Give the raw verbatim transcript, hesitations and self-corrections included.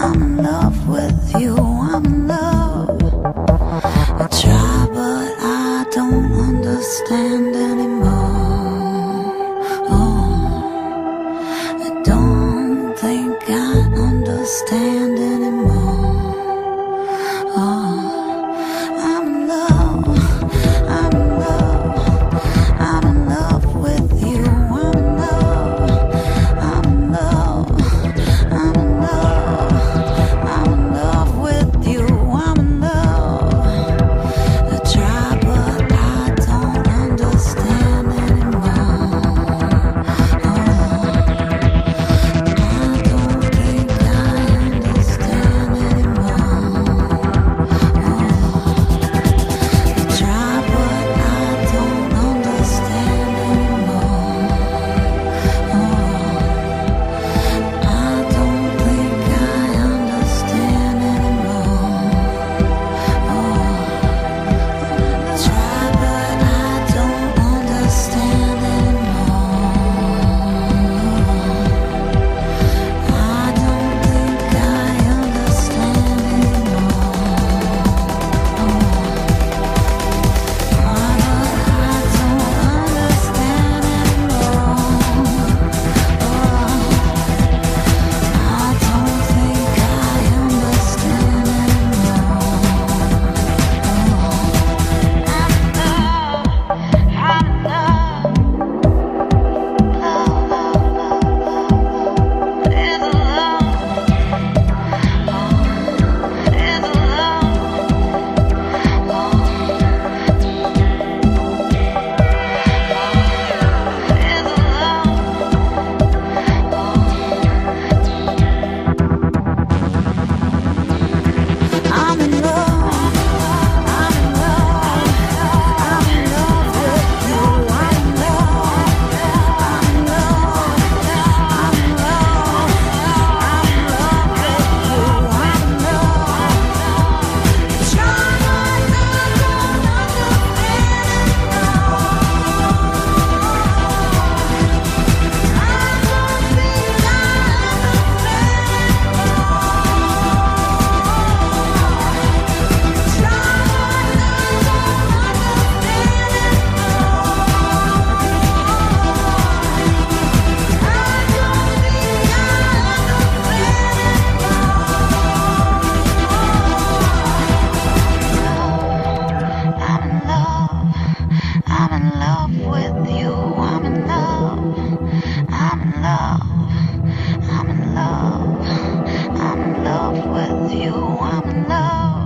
I'm in love with you, I'm in love. I try but I don't understand anymore. Oh, I don't think I understand anymore. Oh, I'm in love, I'm in love, I'm in love with you, I'm in love, I'm in love, I'm in love, I'm in love with you, I'm in love. I try but I don't understand anymore. Oh, I don't think I understand anymore. I try but I don't understand anymore. I don't think I understand anymore. I try but I don't understand anymore. I don't think I understand I'm in love, I'm in love, I'm in love with you, I'm in love, I'm in love, I'm in love, I'm in love with you, I'm in love. Try but I don't understand anymore. I don't think I understand I'm in love with you, I'm in love, I'm in love, I'm in love, I'm in love with you, I'm in love.